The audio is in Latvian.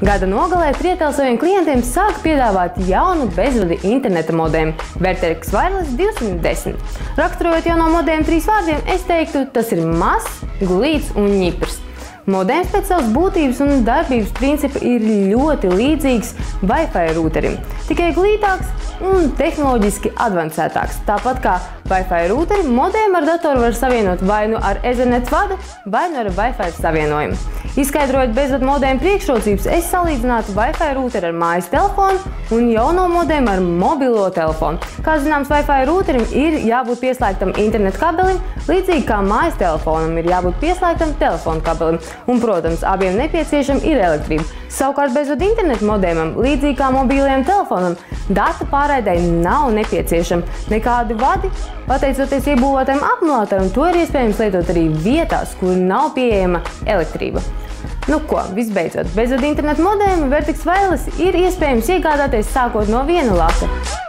Gada nogalē Trietel saviem klientiem sāka piedāvāt jaunu bezvadi interneta modēmu Vertex Wireless 210. Raksturojot jauno modēmu 3 vārdiem, es teiktu, tas ir mazs, glīts un ņiprs. Modēms pēc savas būtības un darbības principa ir ļoti līdzīgs Wi-Fi rūterim, tikai glītāks un tehnoloģiski advancētāks. Tāpat kā Wi-Fi rūteri, modēmu ar datoru var savienot vai nu ar Ethernet vadu, vai nu ar Wi-Fi savienojumu. Izskaidrojot bezvadu modēmu priekšrocības, es salīdzinātu Wi-Fi rūteri ar mājas telefonu un jauno modēmu ar mobilo telefonu. Kā zināms, Wi-Fi rūterim ir jābūt pieslēgtam internetu kabelim, līdzīgi kā mājas telefonam ir jābūt pieslēgtam telefonu kabelim. Un, protams, abiem nepieciešama ir elektrība. Savukārt bezvadu internetu modēmam, līdzīgi kā mobilajam telefonam, datu pārraidei nav nepieciešama nekādi vadi. Pateicoties iebūvētajam akumulātoram, to ir iespējams lietot arī vietās, kur nav pieejama elektrība. Nu ko, visbeidzot, bezvadu internetu modēmu Vertex Wireless ir iespējams iegādāties sākot no 1 lata.